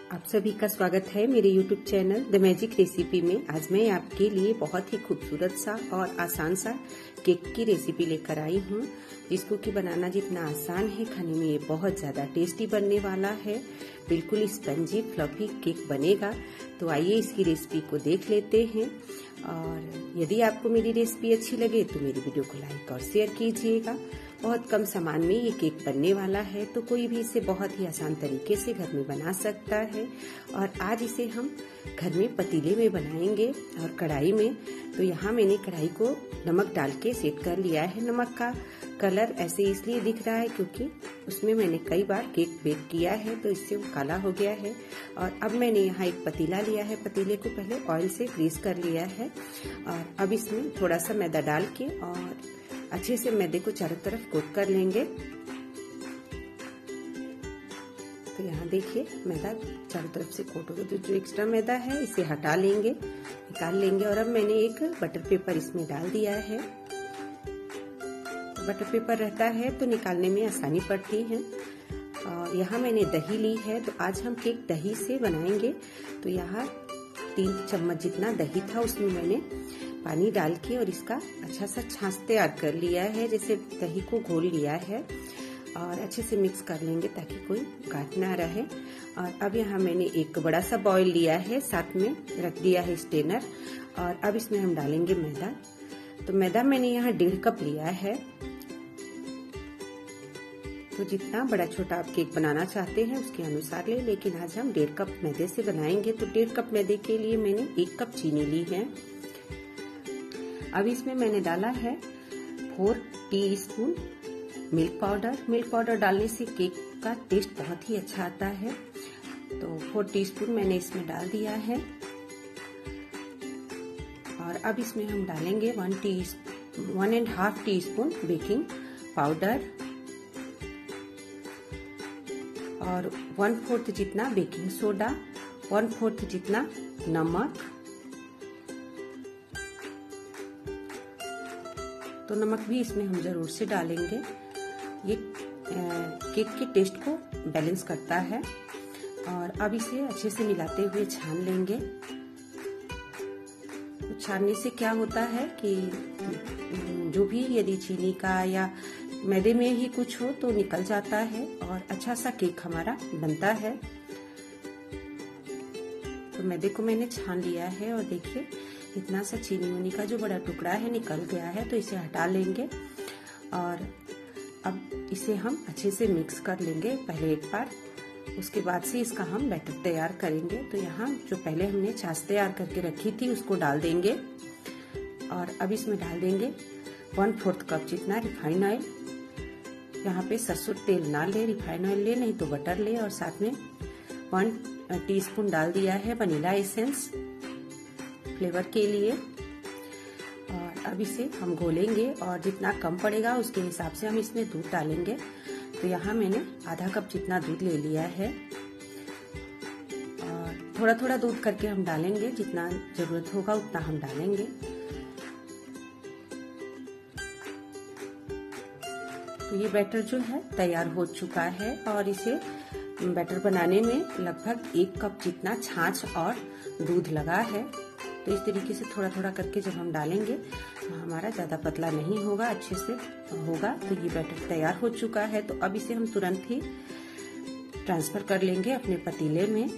आप सभी का स्वागत है मेरे YouTube channel the magic recipe में। आज मैं आपके लिए बहुत ही खूबसूरत सा और आसान सा केक की रेसिपी लेकर आई हूँ, जिसको कि बनाना जितना आसान है, खाने में ये बहुत ज़्यादा टेस्टी बनने वाला है। बिल्कुल स्पंजी फ्लफी केक बनेगा। तो आइए इसकी रेसिपी को देख लेते हैं। और यदि आपको मेरी रेसिपी अच्छी लगे तो मेरी वीडियो को लाइक और शेयर कीजिएगा। बहुत कम सामान में ये केक बनने वाला है, तो कोई भी इसे बहुत ही आसान तरीके से घर में बना सकता है। और आज इसे हम घर में पतीले में बनाएंगे और कढ़ाई में। तो यहाँ मैंने कढ़ाई को नमक डाल के सेट कर लिया है। नमक का कलर ऐसे इसलिए दिख रहा है क्योंकि उसमें मैंने कई बार केक बेक किया है, तो इससे वो काला हो गया है। और अब मैंने यहाँ एक पतीला लिया है। पतीले को पहले ऑयल से ग्रीस कर लिया है और अब इसमें थोड़ा सा मैदा डाल के और अच्छे से मैदे को चारों तरफ कोट कर लेंगे। तो यहाँ देखिए मैदा चारों तरफ से कोट हो गया। तो जो एक्स्ट्रा मैदा है इसे हटा लेंगे, निकाल लेंगे। और अब मैंने एक बटर पेपर इसमें डाल दिया है। बटर पेपर रहता है तो निकालने में आसानी पड़ती है। और यहाँ मैंने दही ली है, तो आज हम केक दही से बनाएंगे। तो यहाँ 3 चम्मच जितना दही था, उसमें मैंने पानी डाल के और इसका अच्छा सा छाछ तैयार कर लिया है। जैसे दही को घोल लिया है और अच्छे से मिक्स कर लेंगे ताकि कोई गांठ ना रहे। और अब यहाँ मैंने एक बड़ा सा बाउल लिया है, साथ में रख दिया है स्ट्रेनर। और अब इसमें हम डालेंगे मैदा। तो मैदा मैंने यहाँ 1.5 कप लिया है। तो जितना बड़ा छोटा आप केक बनाना चाहते हैं उसके अनुसार ले, लेकिन आज हम 1.5 कप मैदे से बनाएंगे। तो 1.5 कप मैदे के लिए मैंने 1 कप चीनी ली है। अब इसमें मैंने डाला है 4 teaspoon milk powder. Milk powder डालने से केक का टेस्ट बहुत ही अच्छा आता है। तो 4 टीस्पून मैंने इसमें डाल दिया है। और अब इसमें हम डालेंगे 1.5 टीस्पून बेकिंग पाउडर और 1/4 जितना बेकिंग सोडा, 1/4 जितना नमक। तो नमक भी इसमें हम जरूर से डालेंगे, ये केक के टेस्ट को बैलेंस करता है। और अब इसे अच्छे से मिलाते हुए छान लेंगे। तो छानने से क्या होता है कि जो भी यदि चीनी का या मैदे में ही कुछ हो तो निकल जाता है और अच्छा सा केक हमारा बनता है। तो मैदे को मैंने छान लिया है और देखिए इतना सा चीनी उनी का जो बड़ा टुकड़ा है निकल गया है। तो इसे हटा लेंगे और अब इसे हम अच्छे से मिक्स कर लेंगे पहले एक बार। उसके बाद से इसका हम बैटर तैयार करेंगे। तो यहाँ जो पहले हमने छाछ तैयार करके रखी थी उसको डाल देंगे। और अब इसमें डाल देंगे 1/4 कप जितना रिफाइंड ऑयल। यहाँ पे सरसों तेल ना ले, रिफाइंड ऑयल ले, नहीं तो बटर ले। और साथ में 1 टीस्पून डाल दिया है वनीला एसेंस फ्लेवर के लिए। और अब इसे हम घोलेंगे और जितना कम पड़ेगा उसके हिसाब से हम इसमें दूध डालेंगे। तो यहाँ मैंने आधा कप जितना दूध ले लिया है। और थोड़ा थोड़ा दूध करके हम डालेंगे, जितना जरूरत होगा उतना हम डालेंगे। तो ये बैटर जो है तैयार हो चुका है और इसे बैटर बनाने में लगभग 1 कप जितना छाछ और दूध लगा है। तो इस तरीके से थोड़ा थोड़ा करके जब हम डालेंगे तो हमारा ज्यादा पतला नहीं होगा, अच्छे से होगा। तो ये बैटर तैयार हो चुका है। तो अब इसे हम तुरंत ही ट्रांसफर कर लेंगे अपने पतीले में।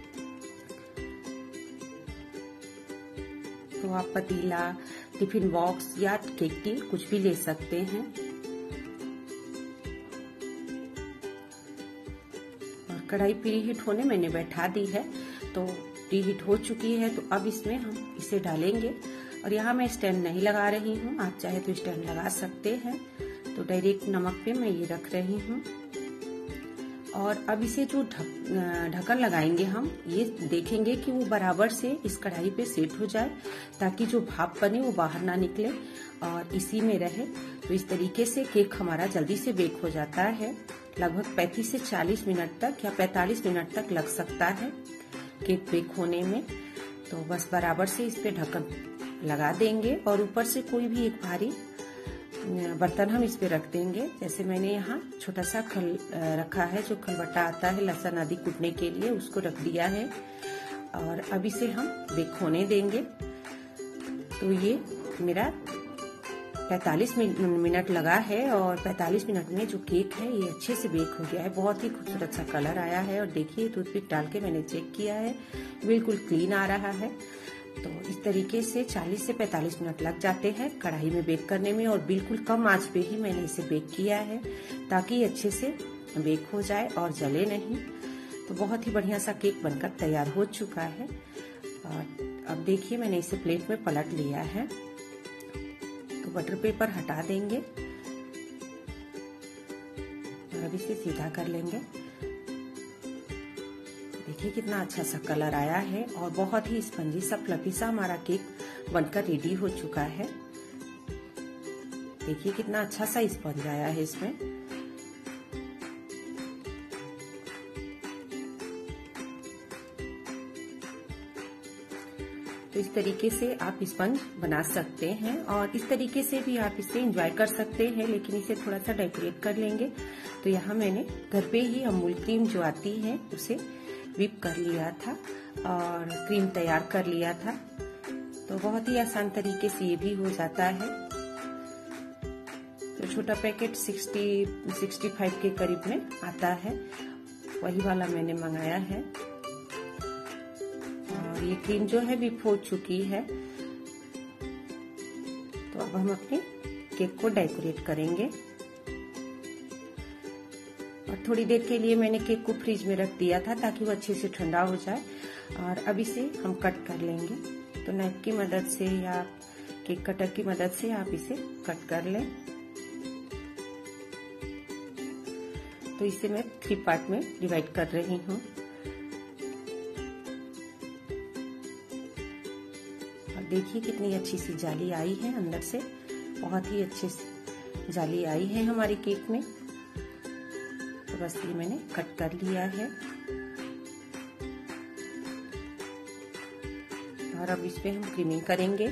तो आप पतीला, टिफिन बॉक्स या केक टिन कुछ भी ले सकते हैं। और कढ़ाई प्रीहीट होने मैंने बैठा दी है। तो प्रीहीट हो चुकी है। तो अब इसमें हम इसे डालेंगे। और यहाँ मैं स्टैंड नहीं लगा रही हूँ, आप चाहे तो स्टैंड लगा सकते हैं। तो डायरेक्ट नमक पे मैं ये रख रही हूँ। और अब इसे जो ढक्कन लगाएंगे हम, ये देखेंगे कि वो बराबर से इस कढ़ाई पे सेट हो जाए, ताकि जो भाप बने वो बाहर ना निकले और इसी में रहे। तो इस तरीके से केक हमारा जल्दी से बेक हो जाता है। लगभग 35 से 40 मिनट तक या 45 मिनट तक लग सकता है केक बेक होने में। तो बस बराबर से इस पे ढक्कन लगा देंगे और ऊपर से कोई भी एक भारी बर्तन हम इस पे रख देंगे। जैसे मैंने यहाँ छोटा सा खल रखा है, जो खलबट्टा आता है लहसुन आदि कूटने के लिए, उसको रख दिया है और अब इसे हम बेक होने देंगे। तो ये मेरा 45 मिनट लगा है और 45 मिनट में जो केक है ये अच्छे से बेक हो गया है। बहुत ही खूबसूरत सा कलर आया है और देखिए टूथपिक डाल के मैंने चेक किया है, बिल्कुल क्लीन आ रहा है। तो इस तरीके से 40 से 45 मिनट लग जाते हैं कढ़ाई में बेक करने में और बिल्कुल कम आंच पे ही मैंने इसे बेक किया है ताकि अच्छे से बेक हो जाए और जले नहीं। तो बहुत ही बढ़िया सा केक बनकर तैयार हो चुका है। और अब देखिए मैंने इसे प्लेट में पलट लिया है। तो बटर पेपर हटा देंगे और अब इसे सीधा कर लेंगे। देखिए कितना अच्छा सा कलर आया है और बहुत ही स्पंजी सा फ्लफी सा हमारा केक बनकर रेडी हो चुका है। देखिए कितना अच्छा सा स्पंज आया है इसमें। तो इस तरीके से आप स्पंज बना सकते हैं और इस तरीके से भी आप इसे एंजॉय कर सकते हैं, लेकिन इसे थोड़ा सा डेकोरेट कर लेंगे। तो यहाँ मैंने घर पे ही अमूल क्रीम जो आती है उसे व्हिप कर लिया था और क्रीम तैयार कर लिया था। तो बहुत ही आसान तरीके से ये भी हो जाता है। तो छोटा पैकेट 60-65 के करीब में आता है, वही वाला मैंने मंगाया है। और ये क्रीम जो है व्हिप हो चुकी है। तो अब हम अपने केक को डेकोरेट करेंगे और थोड़ी देर के लिए मैंने केक को फ्रिज में रख दिया था ताकि वो अच्छे से ठंडा हो जाए। और अब इसे हम कट कर लेंगे। तो नाइफ की मदद से या केक कटर की मदद से आप इसे कट कर लें। तो इसे मैं 3 पार्ट में डिवाइड कर रही हूँ। और देखिए कितनी अच्छी सी जाली आई है अंदर से, बहुत ही अच्छी जाली आई है हमारे केक में। तो बस ये मैंने कट कर लिया है और अब इस पे हम क्रीमिंग करेंगे।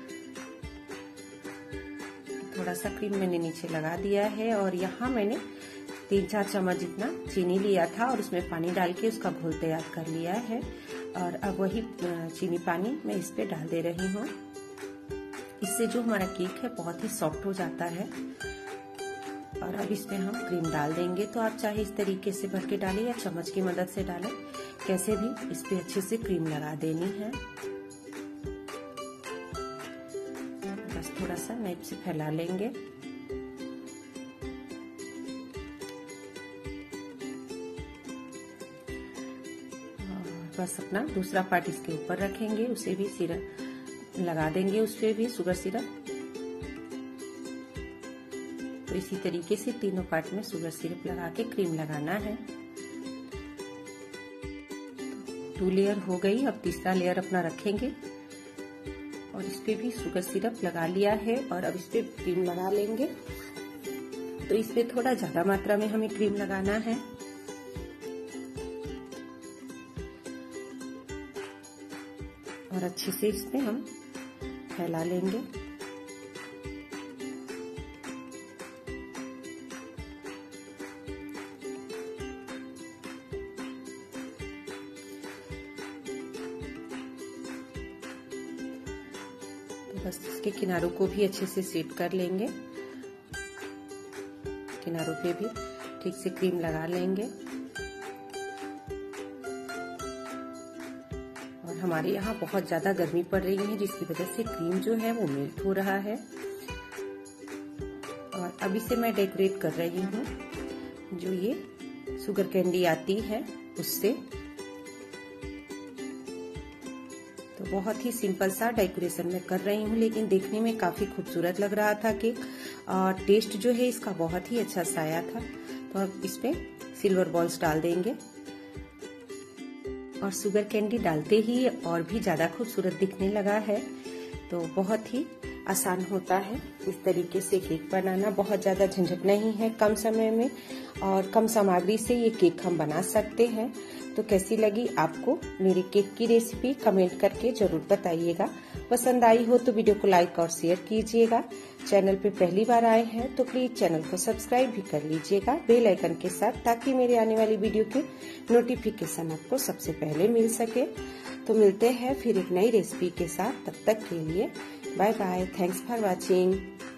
थोड़ा सा क्रीम मैंने नीचे लगा दिया है और यहाँ मैंने 3-4 चम्मच जितना चीनी लिया था और उसमें पानी डाल के उसका घोल तैयार कर लिया है। और अब वही चीनी पानी मैं इस पे डाल दे रही हूँ। इससे जो हमारा केक है बहुत ही सॉफ्ट हो जाता है। और अब इसमें हम क्रीम डाल देंगे। तो आप चाहे इस तरीके से भर के डालें या चम्मच की मदद से डालें, कैसे भी इस पे अच्छे से क्रीम लगा देनी है। बस थोड़ा सा नाइफ से फैला लेंगे। और बस अपना दूसरा पार्ट इसके ऊपर रखेंगे, उसे भी सिरप लगा देंगे, उस पे भी शुगर सिरप। तो इसी तरीके से तीनों पार्ट में शुगर सिरप लगा के क्रीम लगाना है। 2 लेयर हो गई। अब तीसरा लेयर अपना रखेंगे और इस पे भी शुगर सिरप लगा लिया है और अब इस पे क्रीम लगा लेंगे। तो इस पे थोड़ा ज्यादा मात्रा में हमें क्रीम लगाना है। और अच्छे से इसमें हम फैला लेंगे। बस इसके किनारों को भी अच्छे से सेट कर लेंगे। किनारों पे भी ठीक से क्रीम लगा लेंगे। और हमारे यहाँ बहुत ज्यादा गर्मी पड़ रही है जिसकी वजह से क्रीम जो है वो मेल्ट हो रहा है। और अब इसे मैं डेकोरेट कर रही हूँ जो ये शुगर कैंडी आती है उससे। तो बहुत ही सिंपल सा डेकोरेशन मैं कर रही हूँ, लेकिन देखने में काफी खूबसूरत लग रहा था केक और टेस्ट जो है इसका बहुत ही अच्छा सा आया था। तो अब इसमें सिल्वर बॉल्स डाल देंगे और शुगर कैंडी डालते ही और भी ज्यादा खूबसूरत दिखने लगा है। तो बहुत ही आसान होता है इस तरीके से केक बनाना, बहुत ज्यादा झंझट नहीं है, कम समय में और कम सामग्री से ये केक हम बना सकते हैं। तो कैसी लगी आपको मेरी केक की रेसिपी कमेंट करके जरूर बताइएगा। पसंद आई हो तो वीडियो को लाइक और शेयर कीजिएगा। चैनल पे पहली बार आए हैं तो प्लीज चैनल को सब्सक्राइब भी कर लीजिएगा बेल आइकन के साथ, ताकि मेरे आने वाली वीडियो के नोटिफिकेशन आपको सबसे पहले मिल सके। तो मिलते हैं फिर एक नई रेसिपी के साथ, तब तक के लिए bye bye. Thanks for watching.